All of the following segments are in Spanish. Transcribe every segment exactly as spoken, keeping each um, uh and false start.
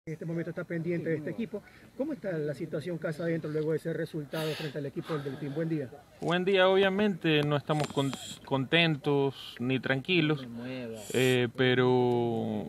En este momento está pendiente de este equipo. ¿Cómo está la situación casa adentro luego de ese resultado frente al equipo del Delfín? Buen día. Buen día, obviamente no estamos con, contentos ni tranquilos, eh, pero,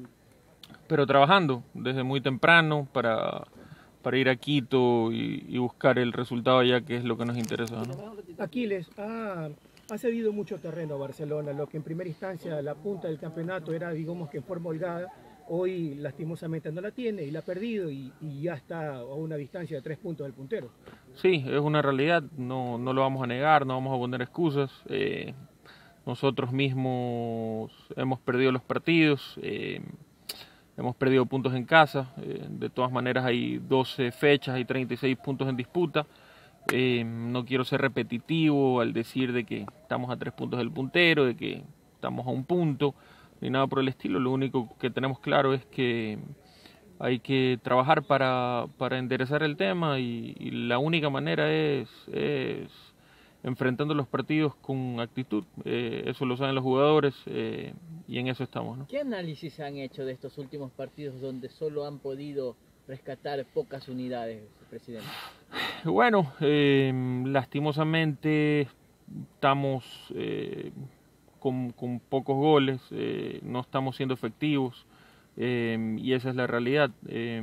pero trabajando desde muy temprano para, para ir a Quito y, y buscar el resultado allá, que es lo que nos interesa, ¿no? Aquiles, ha, ha cedido mucho terreno a Barcelona, lo que en primera instancia la punta del campeonato era, digamos que en forma holgada. Hoy lastimosamente no la tiene y la ha perdido y, y ya está a una distancia de tres puntos del puntero. Sí, es una realidad, no, no lo vamos a negar, no vamos a poner excusas. Eh, nosotros mismos hemos perdido los partidos, eh, hemos perdido puntos en casa, eh, de todas maneras hay doce fechas y treinta y seis puntos en disputa. Eh, no quiero ser repetitivo al decir de que estamos a tres puntos del puntero, de que estamos a un punto, ni nada por el estilo. Lo único que tenemos claro es que hay que trabajar para, para enderezar el tema y, y la única manera es, es enfrentando los partidos con actitud. Eh, eso lo saben los jugadores eh, y en eso estamos, ¿no? ¿Qué análisis han hecho de estos últimos partidos donde solo han podido rescatar pocas unidades, presidente? Bueno, eh, lastimosamente estamos eh, con, con pocos goles, eh, no estamos siendo efectivos. Eh, y esa es la realidad. Eh,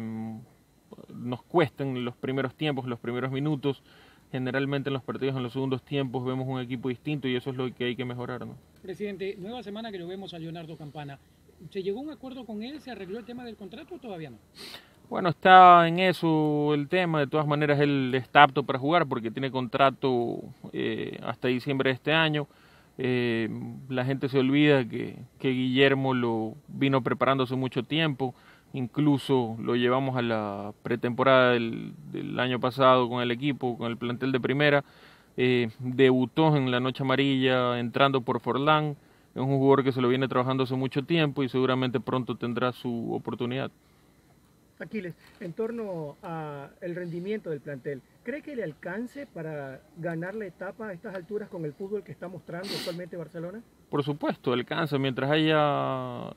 nos cuestan los primeros tiempos, los primeros minutos. Generalmente en los partidos en los segundos tiempos vemos un equipo distinto y eso es lo que hay que mejorar, ¿no? Presidente, nueva semana que lo vemos a Leonardo Campana. ¿Se llegó a un acuerdo con él? ¿Se arregló el tema del contrato o todavía no? Bueno, está en eso el tema. De todas maneras él está apto para jugar porque tiene contrato eh, hasta diciembre de este año. Eh, la gente se olvida que, que Guillermo lo vino preparando hace mucho tiempo, incluso lo llevamos a la pretemporada del, del año pasado con el equipo, con el plantel de primera, eh, debutó en la Noche Amarilla entrando por Forlán, es un jugador que se lo viene trabajando hace mucho tiempo y seguramente pronto tendrá su oportunidad. Aquiles, en torno al rendimiento del plantel, ¿cree que le alcance para ganar la etapa a estas alturas con el fútbol que está mostrando actualmente Barcelona? Por supuesto, alcanza. Mientras haya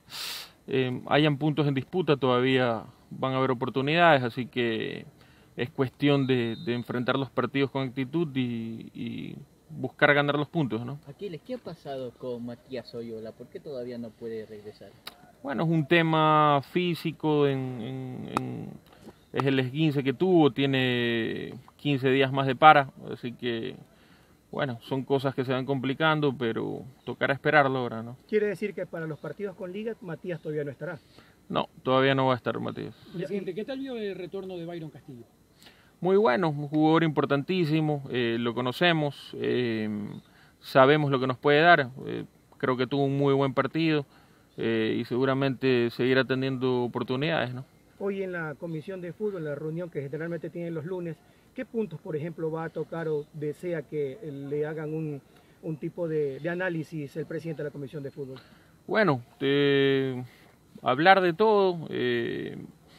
eh, hayan puntos en disputa, todavía van a haber oportunidades, así que es cuestión de, de enfrentar los partidos con actitud y, y buscar ganar los puntos, ¿no? Aquiles, ¿qué ha pasado con Matías Oyola? ¿Por qué todavía no puede regresar? Bueno, es un tema físico, en, en, en, es el esguince que tuvo, tiene quince días más de para, así que, bueno, son cosas que se van complicando, pero tocará esperarlo ahora, ¿no? Quiere decir que para los partidos con Liga, Matías todavía no estará. No, todavía no va a estar Matías. Presidente, ¿qué tal vio el retorno de Byron Castillo? Muy bueno, un jugador importantísimo, eh, lo conocemos, eh, sabemos lo que nos puede dar, eh, creo que tuvo un muy buen partido. Eh, y seguramente seguirá teniendo oportunidades, ¿no? Hoy en la comisión de fútbol, en la reunión que generalmente tienen los lunes, ¿qué puntos, por ejemplo, va a tocar o desea que le hagan un, un tipo de, de análisis el presidente de la comisión de fútbol? Bueno, eh, hablar de todo, eh,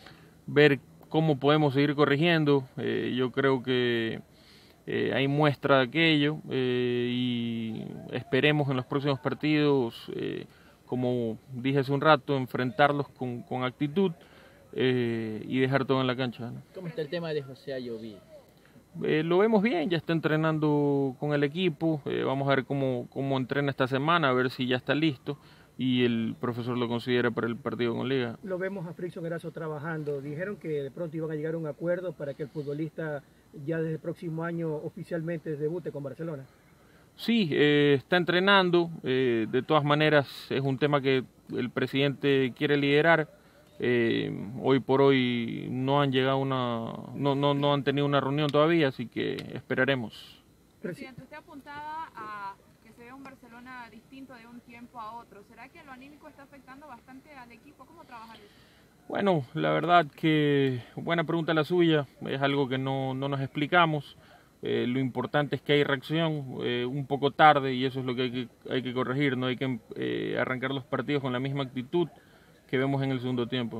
ver cómo podemos seguir corrigiendo. Eh, yo creo que eh, hay muestra de aquello eh, y esperemos en los próximos partidos, eh, como dije hace un rato, enfrentarlos con, con actitud eh, y dejar todo en la cancha, ¿no? ¿Cómo está el tema de José Ayoví? Eh, lo vemos bien, ya está entrenando con el equipo, eh, vamos a ver cómo, cómo entrena esta semana, a ver si ya está listo y el profesor lo considera para el partido con Liga. Lo vemos a Frickson Erazo trabajando, dijeron que de pronto iban a llegar a un acuerdo para que el futbolista ya desde el próximo año oficialmente debute con Barcelona. Sí, eh, está entrenando, eh, de todas maneras es un tema que el presidente quiere liderar. Eh, hoy por hoy no han llegado una, no, no, no han tenido una reunión todavía, así que esperaremos. Presidente, usted apuntaba a que se ve un Barcelona distinto de un tiempo a otro. ¿Será que lo anímico está afectando bastante al equipo? ¿Cómo trabajar eso? Bueno, la verdad que buena pregunta la suya, es algo que no, no nos explicamos. Eh, lo importante es que hay reacción eh, un poco tarde y eso es lo que hay que, hay que corregir, no hay que eh, arrancar los partidos con la misma actitud que vemos en el segundo tiempo, ¿no?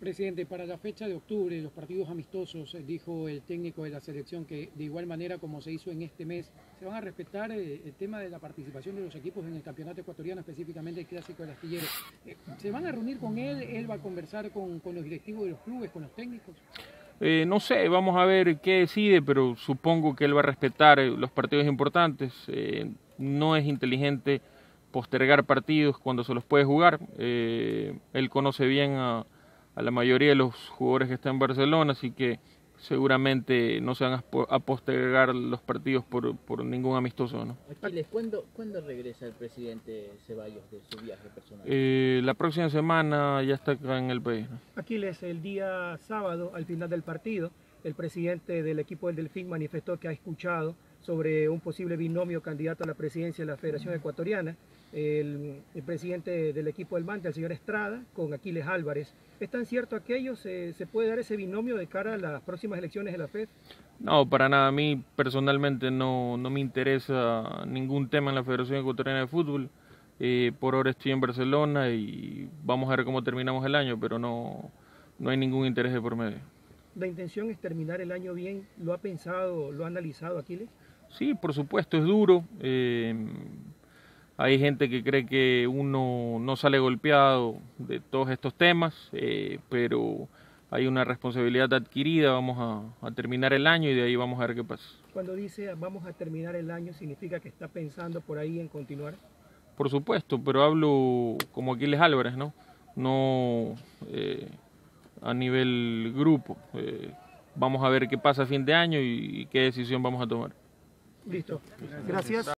Presidente, para la fecha de octubre, los partidos amistosos, eh, dijo el técnico de la selección que de igual manera como se hizo en este mes, se van a respetar eh, el tema de la participación de los equipos en el campeonato ecuatoriano, específicamente el Clásico del Astillero. Eh, ¿Se van a reunir con él? ¿Él va a conversar con, con los directivos de los clubes, con los técnicos? Eh, no sé, vamos a ver qué decide, pero supongo que él va a respetar los partidos importantes. Eh, no es inteligente postergar partidos cuando se los puede jugar. Eh, él conoce bien a a la mayoría de los jugadores que están en Barcelona, así que seguramente no se van a, a postergar los partidos por, por ningún amistoso, ¿no? Aquiles, ¿cuándo, ¿cuándo regresa el presidente Ceballos de su viaje personal? Eh, la próxima semana ya está acá en el país, ¿no? Aquiles, el día sábado, al final del partido, el presidente del equipo del Delfín manifestó que ha escuchado sobre un posible binomio candidato a la presidencia de la Federación Ecuatoriana. El, el presidente del equipo del Manta, el señor Estrada, con Aquiles Álvarez. ¿Es tan cierto aquello? ¿Se, ¿Se puede dar ese binomio de cara a las próximas elecciones de la F E D? No, para nada. A mí personalmente no, no me interesa ningún tema en la Federación Ecuatoriana de Fútbol. Eh, por ahora estoy en Barcelona y vamos a ver cómo terminamos el año, pero no, no hay ningún interés de por medio. ¿La intención es terminar el año bien? ¿Lo ha pensado, lo ha analizado Aquiles? Sí, por supuesto, es duro. Eh, Hay gente que cree que uno no sale golpeado de todos estos temas, eh, pero hay una responsabilidad adquirida, vamos a, a terminar el año y de ahí vamos a ver qué pasa. Cuando dice vamos a terminar el año, ¿significa que está pensando por ahí en continuar? Por supuesto, pero hablo como Aquiles Álvarez, ¿no? No eh, a nivel grupo. Eh, vamos a ver qué pasa a fin de año y, y qué decisión vamos a tomar. Listo. Gracias.